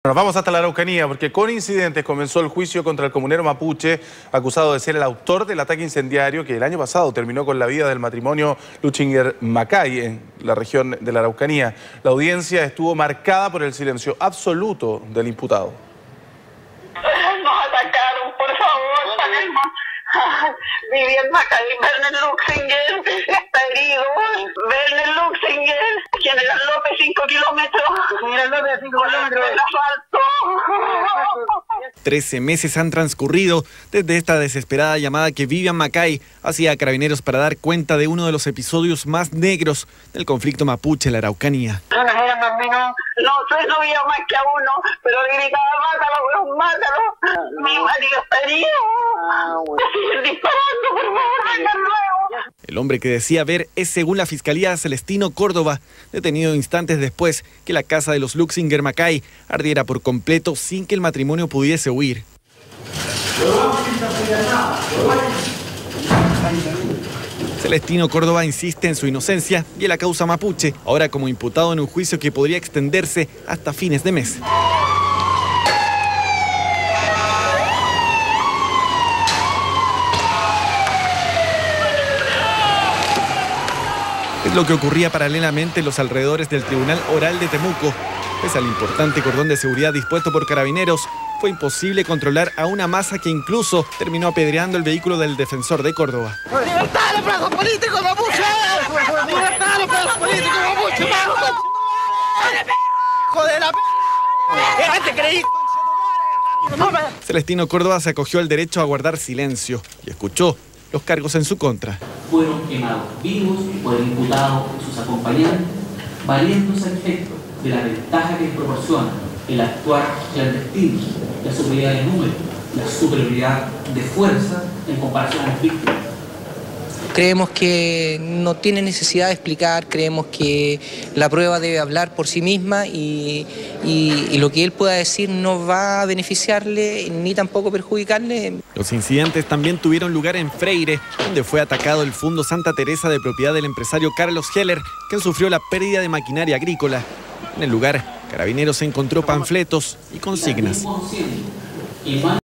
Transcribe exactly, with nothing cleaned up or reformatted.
Nos vamos hasta la Araucanía porque con incidentes comenzó el juicio contra el comunero mapuche acusado de ser el autor del ataque incendiario que el año pasado terminó con la vida del matrimonio Luchinger-Macay en la región de la Araucanía. La audiencia estuvo marcada por el silencio absoluto del imputado. Nos atacaron, por favor, sabemos. Vivian Macay, Werner Luchinger está herido. Werner Luchinger, General López, cinco kilómetros. General López, cinco kilómetros. Trece meses han transcurrido desde esta desesperada llamada que Vivian Macay hacía a Carabineros para dar cuenta de uno de los episodios más negros del conflicto mapuche en la Araucanía. No sé, no había más que a uno, pero le gritaba, mátalo, weón, mátalo. Mi marido está herido. Siguen disparando, por favor, vengan luego. El hombre que decía ver es, según la Fiscalía, Celestino Córdoba, detenido instantes después que la casa de los Luchinger-Macay ardiera por completo sin que el matrimonio pudiese huir. Celestino Córdoba insiste en su inocencia y en la causa mapuche, ahora como imputado en un juicio que podría extenderse hasta fines de mes. Es lo que ocurría paralelamente en los alrededores del Tribunal Oral de Temuco. Pese al importante cordón de seguridad dispuesto por Carabineros, fue imposible controlar a una masa que incluso terminó apedreando el vehículo del defensor de Córdoba. ¡Libertad a los presos políticos, mapuche! ¡Libertad a los presos políticos, mapuche! ¡Joder la p***! ¡Antes creí! Celestino Córdoba se acogió al derecho a guardar silencio y escuchó los cargos en su contra. Fueron quemados vivos por el imputado y sus acompañantes, valiéndose al efecto de la ventaja que les proporciona el actuar clandestino, la superioridad de número, la superioridad de fuerza en comparación a las víctimas. Creemos que no tiene necesidad de explicar, creemos que la prueba debe hablar por sí misma y, y, y lo que él pueda decir no va a beneficiarle ni tampoco perjudicarle. Los incidentes también tuvieron lugar en Freire, donde fue atacado el Fundo Santa Teresa de propiedad del empresario Carlos Heller, quien sufrió la pérdida de maquinaria agrícola. En el lugar, Carabineros encontró panfletos y consignas.